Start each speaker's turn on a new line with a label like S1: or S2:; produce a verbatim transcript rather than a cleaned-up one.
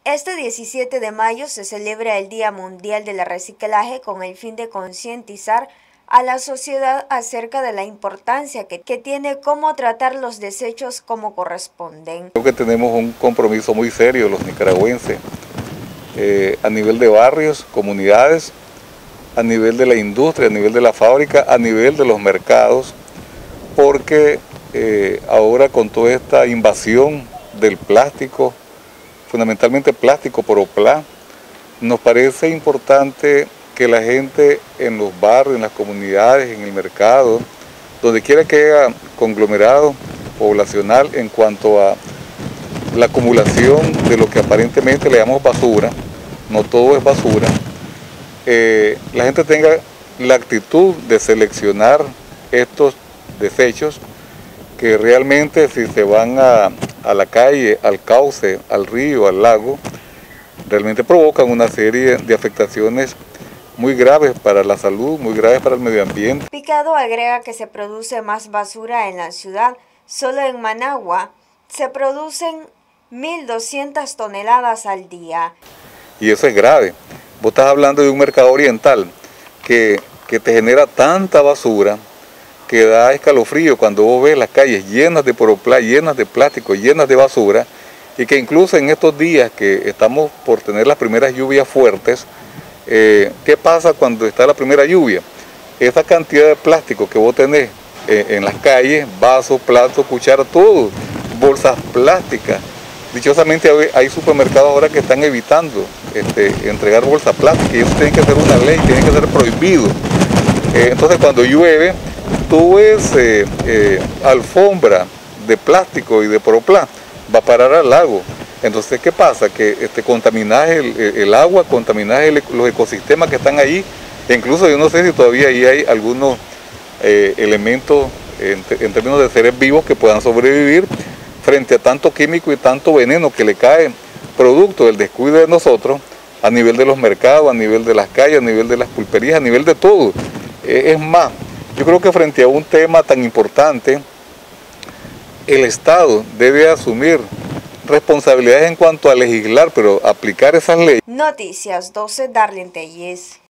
S1: Este diecisiete de mayo se celebra el Día Mundial del Reciclaje con el fin de concientizar a la sociedad acerca de la importancia que, que tiene cómo tratar los desechos como corresponden.
S2: Creo que tenemos un compromiso muy serio los nicaragüenses eh, a nivel de barrios, comunidades, a nivel de la industria, a nivel de la fábrica, a nivel de los mercados, porque eh, ahora con toda esta invasión del plástico, fundamentalmente plástico por Oplá, nos parece importante que la gente en los barrios, en las comunidades, en el mercado, donde quiera que haya conglomerado poblacional en cuanto a la acumulación de lo que aparentemente le llamamos basura, no todo es basura, eh, la gente tenga la actitud de seleccionar estos desechos que realmente si se van a, a la calle, al cauce, al río, al lago, realmente provocan una serie de afectaciones muy graves para la salud, muy graves para el medio ambiente.
S1: Picado agrega que se produce más basura en la ciudad. Solo en Managua se producen mil doscientas toneladas al día.
S2: Y eso es grave. Vos estás hablando de un mercado oriental que, que te genera tanta basura que da escalofrío cuando vos ves las calles llenas de poroplá, llenas de plástico, llenas de basura, y que incluso en estos días que estamos por tener las primeras lluvias fuertes, eh, ¿qué pasa cuando está la primera lluvia? Esa cantidad de plástico que vos tenés eh, en las calles, vasos, platos, cucharas, todo, bolsas plásticas. Dichosamente hay supermercados ahora que están evitando este, entregar bolsas plásticas, y eso tiene que ser una ley, tiene que ser prohibido. Eh, entonces cuando llueve, tú ves eh, eh, alfombra de plástico y de poroplá, va a parar al lago. Entonces, ¿qué pasa? Que este, contaminás el, el agua, contaminás el, los ecosistemas que están ahí. E incluso yo no sé si todavía ahí hay algunos eh, elementos en, en términos de seres vivos que puedan sobrevivir frente a tanto químico y tanto veneno que le cae producto del descuido de nosotros a nivel de los mercados, a nivel de las calles, a nivel de las pulperías, a nivel de todo. Eh, es más, yo creo que frente a un tema tan importante, el Estado debe asumir responsabilidades en cuanto a legislar, pero aplicar esas leyes.
S1: Noticias doce, Darlene Telles.